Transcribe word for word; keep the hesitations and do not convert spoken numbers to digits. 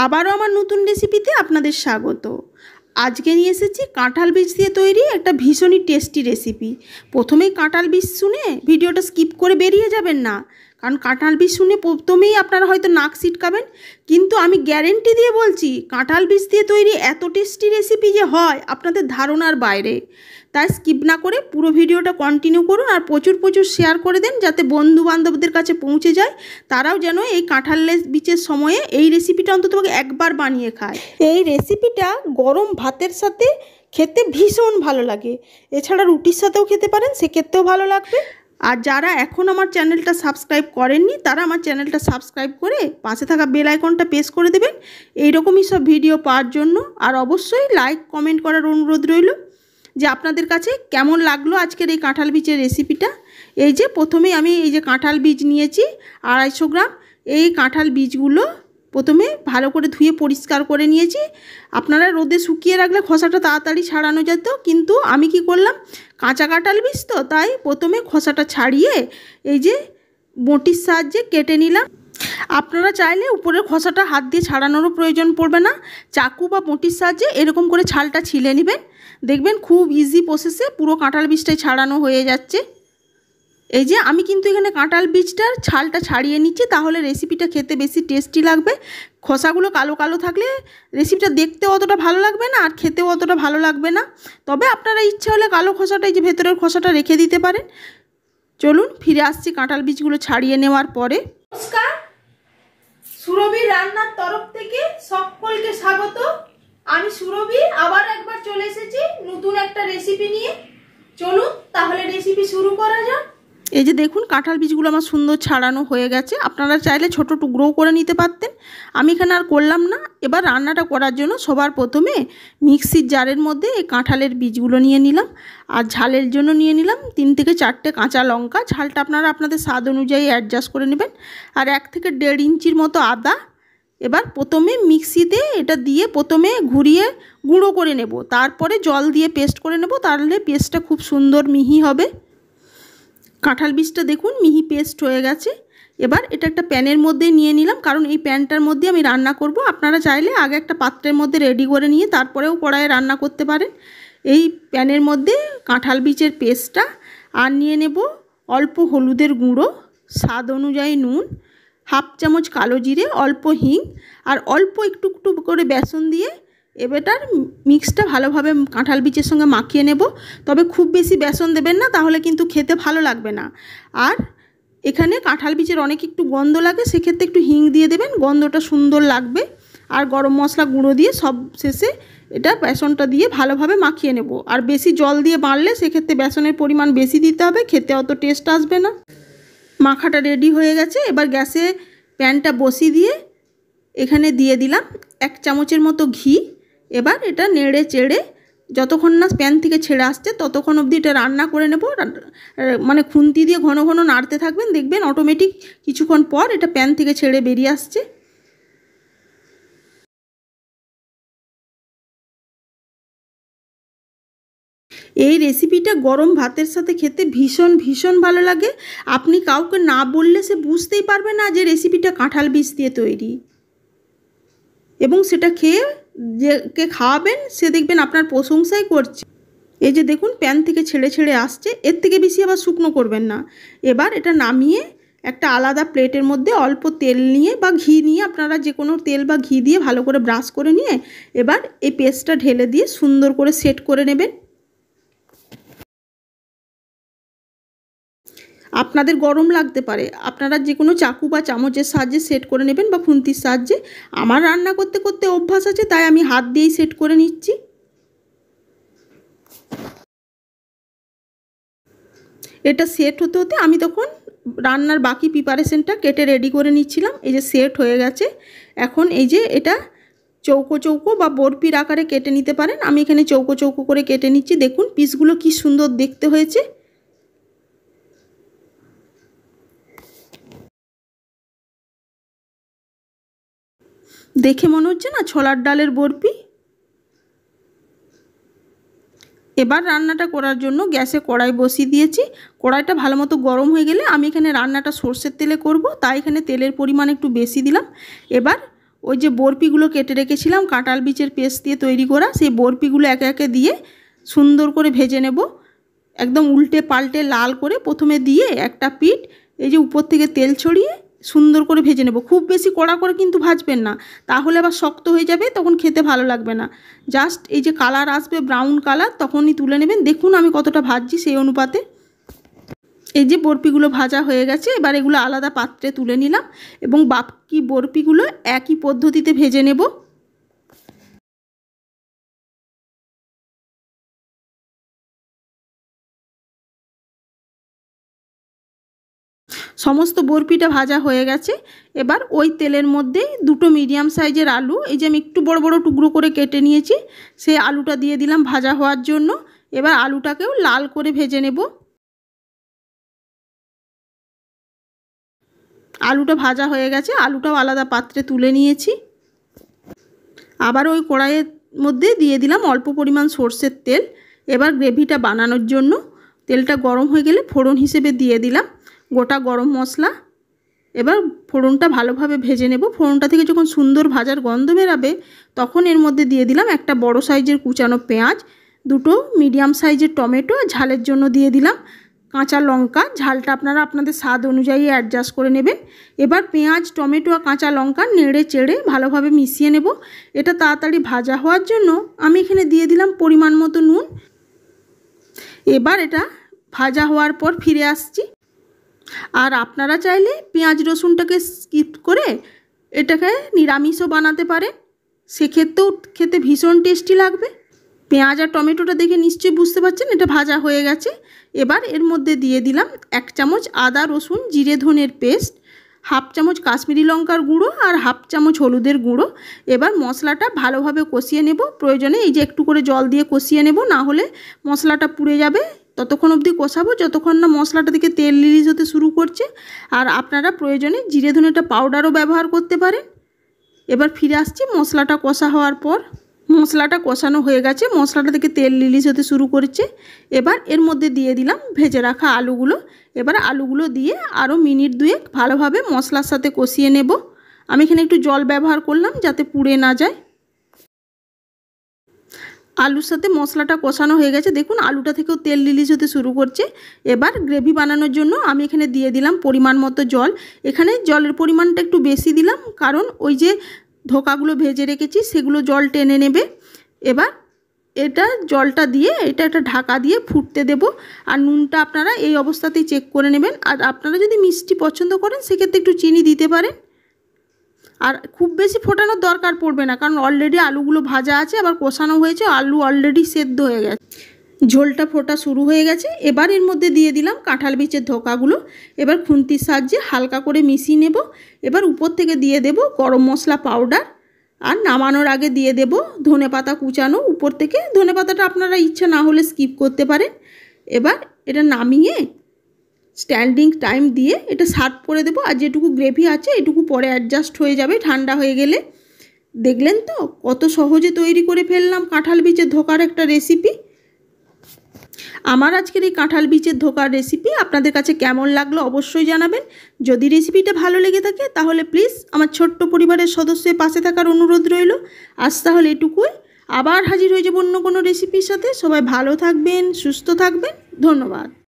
আবারও আমার নতুন রেসিপিতে আপনাদের স্বাগত। আজকে নিয়ে এসেছি কাঁঠাল বীজ দিয়ে তৈরি একটা ভীষণই টেস্টি রেসিপি। প্রথমেই কাঁঠাল বীজ শুনে ভিডিওটা স্কিপ করে বেরিয়ে যাবেন না, কারণ কাঁঠাল বীজ শুনে প্রথমেই আপনারা হয়তো নাক ছিটকাবেন, কিন্তু আমি গ্যারেন্টি দিয়ে বলছি কাঁঠাল বীজ দিয়ে তৈরি এত টেস্টি রেসিপি যে হয় আপনাদের ধারণার বাইরে। তাই স্কিপ না করে পুরো ভিডিওটা কন্টিনিউ করুন আর প্রচুর প্রচুর শেয়ার করে দেন, যাতে বন্ধু বান্ধবদের কাছে পৌঁছে যায়, তারাও যেন এই কাঁঠাল বীজের সময়ে এই রেসিপিটা অন্তত একবার বানিয়ে খায়। এই রেসিপিটা গরম ভাতের সাথে খেতে ভীষণ ভালো লাগে, এছাড়া রুটির সাথেও খেতে পারেন, সেক্ষেত্রেও ভালো লাগবে। আর যারা এখন আমার চ্যানেলটা সাবস্ক্রাইব করেননি তারা আমার চ্যানেলটা সাবস্ক্রাইব করে পাশে থাকা বেল আইকনটা প্রেস করে দেবেন এইরকমই সব ভিডিও পাওয়ার জন্য। আর অবশ্যই লাইক কমেন্ট করার অনুরোধ রইল যে আপনাদের কাছে কেমন লাগলো আজকের এই কাঁঠাল বীজের রেসিপিটা। এই যে প্রথমেই আমি এই যে কাঁঠাল বীজ নিয়েছি আড়াইশো গ্রাম। এই কাঁঠাল বীজগুলো প্রথমে ভালো করে ধুয়ে পরিষ্কার করে নিয়েছি। আপনারা রোদে শুকিয়ে রাখলে খোসাটা তাড়াতাড়ি ছাড়ানো যেত, কিন্তু আমি কি করলাম, কাঁচা কাঁঠাল বীজ তো তাই প্রথমে খোসাটা ছাড়িয়ে এই যে বটির সাহায্যে কেটে নিলাম। আপনারা চাইলে উপরের খোসাটা হাত দিয়ে ছাড়ানোরও প্রয়োজন পড়বে না, চাকু বা বটির সাহায্যে এরকম করে ছালটা ছিলে নেবেন, দেখবেন খুব ইজি প্রসেসে পুরো কাঁঠাল বীজটাই ছাড়ানো হয়ে যাচ্ছে। এই যে আমি কিন্তু এখানে কাঁঠাল বীজটার ছালটা ছাড়িয়ে নিচ্ছি, তাহলে রেসিপিটা খেতে বেশি টেস্টি লাগবে। খোসাগুলো কালো কালো থাকলে রেসিপিটা দেখতেও অতটা ভালো লাগবে না আর খেতেও অতটা ভালো লাগবে না। তবে আপনারা ইচ্ছে হলে কালো খোসাটা, এই যে ভেতরের খোসাটা রেখে দিতে পারেন। চলুন ফিরে আসছি কাঁঠাল বীজগুলো ছাড়িয়ে নেওয়ার পরে। নমস্কার, সুরভি রান্নার তরফ থেকে সকলকে স্বাগত। আমি সুরভি আবার একবার চলে এসেছি নতুন একটা রেসিপি নিয়ে। চলুন তাহলে রেসিপি শুরু করা যাক। এই যে দেখুন কাঁঠাল বীজগুলো আমার সুন্দর ছাড়ানো হয়ে গেছে। আপনারা চাইলে ছোট টুকরোও করে নিতে পারতেন, আমি এখানে আর করলাম না। এবার রান্নাটা করার জন্য সবার প্রথমে মিক্সির জারের মধ্যে এই কাঁঠালের বীজগুলো নিয়ে নিলাম, আর ঝালের জন্য নিয়ে নিলাম তিন থেকে চারটে কাঁচা লঙ্কা। ঝালটা আপনারা আপনাদের স্বাদ অনুযায়ী অ্যাডজাস্ট করে নেবেন। আর এক থেকে দেড় ইঞ্চির মতো আদা। এবার প্রথমে মিক্সিতে এটা দিয়ে প্রথমে ঘুরিয়ে গুঁড়ো করে নেব, তারপরে জল দিয়ে পেস্ট করে নেব, তাহলে পেস্টটা খুব সুন্দর মিহি হবে। কাঁঠাল বীজটা দেখুন মিহি পেস্ট হয়ে গেছে। এবার এটা একটা প্যানের মধ্যে নিয়ে নিলাম, কারণ এই প্যানটার মধ্যে আমি রান্না করব। আপনারা চাইলে আগে একটা পাত্রের মধ্যে রেডি করে নিয়ে তারপরেও কড়াইয়ে রান্না করতে পারেন। এই প্যানের মধ্যে কাঁঠাল বীজের পেস্টটা আর নিয়ে নেব অল্প হলুদের গুঁড়ো, স্বাদ অনুযায়ী নুন, হাফ চামচ কালো জিরে, অল্প হিং আর অল্প একটু একটু করে বেসন দিয়ে এবারটার মিক্সটা ভালোভাবে কাঁঠাল বীজের সঙ্গে মাখিয়ে নেব। তবে খুব বেশি বেসন দেবেন না, তাহলে কিন্তু খেতে ভালো লাগবে না। আর এখানে কাঁঠাল বীজের অনেক একটু গন্ধ লাগে, সেক্ষেত্রে একটু হিং দিয়ে দেবেন, গন্ধটা সুন্দর লাগবে। আর গরম মশলা গুঁড়ো দিয়ে সব শেষে এটা বেসনটা দিয়ে ভালোভাবে মাখিয়ে নেব। আর বেশি জল দিয়ে বাড়লে সেক্ষেত্রে বেসনের পরিমাণ বেশি দিতে হবে, খেতে অত টেস্ট আসবে না। মাখাটা রেডি হয়ে গেছে। এবার গ্যাসে প্যানটা বসিয়ে দিয়ে এখানে দিয়ে দিলাম এক চামচের মতো ঘি। এবার এটা নেড়ে চেড়ে যতক্ষণ না প্যান থেকে ছেড়ে আসছে ততক্ষণ অবধি এটা রান্না করে নেব। মানে খুন্তি দিয়ে ঘন ঘন নাড়তে থাকবেন, দেখবেন অটোমেটিক কিছুক্ষণ পর এটা প্যান থেকে ছেড়ে বেরিয়ে আসছে। এই রেসিপিটা গরম ভাতের সাথে খেতে ভীষণ ভীষণ ভালো লাগে। আপনি কাউকে না বললে সে বুঝতেই পারবে না যে রেসিপিটা কাঁঠাল বীজ দিয়ে তৈরি, এবং সেটা খেয়ে যে কে খাওয়াবেন সে দেখবেন আপনার প্রশংসাই করছে। এই যে দেখুন প্যান থেকে ছেড়ে ছেড়ে আসছে, এর থেকে বেশি আবার শুকনো করবেন না। এবার এটা নামিয়ে একটা আলাদা প্লেটের মধ্যে অল্প তেল নিয়ে বা ঘি নিয়ে, আপনারা যে কোনো তেল বা ঘি দিয়ে ভালো করে ব্রাশ করে নিয়ে এবার এই পেস্টটা ঢেলে দিয়ে সুন্দর করে সেট করে নেবেন। আপনাদের গরম লাগতে পারে, আপনারা যে কোনো চাকু বা চামচের সাহায্যে সেট করে নেবেন বা খুন্তির সাহায্যে। আমার রান্না করতে করতে অভ্যাস আছে, তাই আমি হাত দিয়েই সেট করে নিচ্ছি। এটা সেট হতে হতে আমি তখন রান্নার বাকি প্রিপারেশনটা কেটে রেডি করে নিচ্ছিলাম। এই যে সেট হয়ে গেছে। এখন এই যে এটা চৌকো চৌকো বা বরফির আকারে কেটে নিতে পারেন, আমি এখানে চৌকো চৌকো করে কেটে নিচ্ছি। দেখুন পিসগুলো কি সুন্দর দেখতে হয়েছে। দেখে মনে হচ্ছে না ছোলার ডালের বরফি। এবার রান্নাটা করার জন্য গ্যাসে কড়াই বসিয়ে দিয়েছি। কড়াইটা ভালো মতো গরম হয়ে গেলে, আমি এখানে রান্নাটা সর্ষের তেলে করব, তাই এখানে তেলের পরিমাণ একটু বেশি দিলাম। এবার ওই যে বরফিগুলো কেটে রেখেছিলাম কাঁঠাল বীজের পেস্ট দিয়ে তৈরি করা, সেই বরফিগুলো একে একে দিয়ে সুন্দর করে ভেজে নেব। একদম উল্টে পাল্টে লাল করে প্রথমে দিয়ে একটা পিঠ এই যে উপর থেকে তেল ছড়িয়ে সুন্দর করে ভেজে নেব। খুব বেশি কড়া করে কিন্তু ভাজবেন না, তাহলে আবার শক্ত হয়ে যাবে, তখন খেতে ভালো লাগবে না। জাস্ট এই যে কালার আসবে ব্রাউন কালার, তখনই তুলে নেবেন। দেখুন আমি কতটা ভাজছি সেই অনুপাতে। এই যে বরফিগুলো ভাজা হয়ে গেছে, এবার এগুলো আলাদা পাত্রে তুলে নিলাম এবং বাকি বরফিগুলো একই পদ্ধতিতে ভেজে নেব। সমস্ত বরফিটা ভাজা হয়ে গেছে। এবার ওই তেলের মধ্যে দুটো মিডিয়াম সাইজের আলু, এই যে আমি একটু বড় বড় টুকরো করে কেটে নিয়েছি, সেই আলুটা দিয়ে দিলাম ভাজা হওয়ার জন্য। এবার আলুটাকেও লাল করে ভেজে নেব। আলুটা ভাজা হয়ে গেছে, আলুটাও আলাদা পাত্রে তুলে নিয়েছি। আবার ওই কড়াইয়ের মধ্যে দিয়ে দিলাম অল্প পরিমাণ সর্ষের তেল। এবার গ্রেভিটা বানানোর জন্য তেলটা গরম হয়ে গেলে ফোড়ন হিসেবে দিয়ে দিলাম গোটা গরম মশলা। এবার ফোড়নটা ভালোভাবে ভেজে নেব। ফোড়নটা থেকে যখন সুন্দর ভাজার গন্ধ বেরাবে, তখন এর মধ্যে দিয়ে দিলাম একটা বড় সাইজের কুচানো পেঁয়াজ, দুটো মিডিয়াম সাইজের টমেটো, ঝালের জন্য দিয়ে দিলাম কাঁচা লঙ্কা। ঝালটা আপনারা আপনাদের স্বাদ অনুযায়ী অ্যাডজাস্ট করে নেবেন। এবার পেঁয়াজ, টমেটো আর কাঁচা লঙ্কা নেড়ে চেড়ে ভালোভাবে মিশিয়ে নেব। এটা তাড়াতাড়ি ভাজা হওয়ার জন্য আমি এখানে দিয়ে দিলাম পরিমাণ মতো নুন। এবার এটা ভাজা হওয়ার পর ফিরে আসছি। আর আপনারা চাইলে পেঁয়াজ রসুনটাকে স্কিপ করে এটাকে নিরামিষও বানাতে পারেন, সেক্ষেত্রেও খেতে ভীষণ টেস্টি লাগবে। পেঁয়াজ আর টমেটোটা দেখে নিশ্চয়ই বুঝতে পারছেন এটা ভাজা হয়ে গেছে। এবার এর মধ্যে দিয়ে দিলাম এক চামচ আদা রসুন জিরে ধনের পেস্ট, হাফ চামচ কাশ্মীরি লঙ্কার গুঁড়ো আর হাফ চামচ হলুদের গুঁড়ো। এবার মশলাটা ভালোভাবে কষিয়ে নেব। প্রয়োজনে এই যে একটু করে জল দিয়ে কষিয়ে নেব, না হলে মশলাটা পুড়ে যাবে। ততক্ষণ অবধি কষাবো যতক্ষণ না মশলাটা থেকে তেল রিলিজ হতে শুরু করছে। আর আপনারা প্রয়োজনে জিরে ধনেটা পাউডারও ব্যবহার করতে পারেন। এবার ফিরে আসছি মশলাটা কষা হওয়ার পর। মশলাটা কষানো হয়ে গেছে, মশলাটা থেকে তেল রিলিজ হতে শুরু করেছে। এবার এর মধ্যে দিয়ে দিলাম ভেজে রাখা আলুগুলো। এবার আলুগুলো দিয়ে আরও মিনিট দুয়েক ভালোভাবে মশলার সাথে কষিয়ে নেব। আমি এখানে একটু জল ব্যবহার করলাম যাতে পুড়ে না যায়। আলুর সাথে মশলাটা কষানো হয়ে গেছে, দেখুন আলুটা থেকেও তেল রিলিজ হতে শুরু করছে। এবার গ্রেভি বানানোর জন্য আমি এখানে দিয়ে দিলাম পরিমাণ মতো জল। এখানে জলের পরিমাণটা একটু বেশি দিলাম, কারণ ওই যে ধোকাগুলো ভেজে রেখেছি সেগুলো জল টেনে নেবে। এবার এটা জলটা দিয়ে এটা একটা ঢাকা দিয়ে ফুটতে দেব। আর নুনটা আপনারা এই অবস্থাতেই চেক করে নেবেন। আর আপনারা যদি মিষ্টি পছন্দ করেন সেক্ষেত্রে একটু চিনি দিতে পারেন। আর খুব বেশি ফোটানোর দরকার পড়বে না, কারণ অলরেডি আলুগুলো ভাজা আছে, আবার কষানো হয়েছে, আলু অলরেডি সেদ্ধ হয়ে গেছে। ঝোলটা ফোটা শুরু হয়ে গেছে। এবার এর মধ্যে দিয়ে দিলাম কাঁঠাল বীজের ধোকাগুলো। এবার খুন্তির সাহায্যে হালকা করে মিশিয়ে নেব। এবার উপর থেকে দিয়ে দেব গরম মশলা পাউডার, আর নামানোর আগে দিয়ে দেব ধনেপাতা কুচানো উপর থেকে। ধনেপাতাটা আপনারা ইচ্ছা না হলে স্কিপ করতে পারেন। এবার এটা নামিয়ে স্ট্যান্ডিং টাইম দিয়ে এটা সার্ভ করে দেবো। আর যেটুকু গ্রেভি আছে এটুকু পরে অ্যাডজাস্ট হয়ে যাবে ঠান্ডা হয়ে গেলে। দেখলেন তো কত সহজে তৈরি করে ফেললাম কাঁঠাল বীজের ধোকার একটা রেসিপি। আমার আজকের এই কাঁঠাল বীজের ধোকার রেসিপি আপনাদের কাছে কেমন লাগলো অবশ্যই জানাবেন। যদি রেসিপিটা ভালো লেগে থাকে তাহলে প্লিজ আমার ছোট্ট পরিবারের সদস্যের পাশে থাকার অনুরোধ রইল। আজ তাহলে এটুকুই, আবার হাজির হয়ে যাব অন্য কোনো রেসিপির সাথে। সবাই ভালো থাকবেন, সুস্থ থাকবেন, ধন্যবাদ।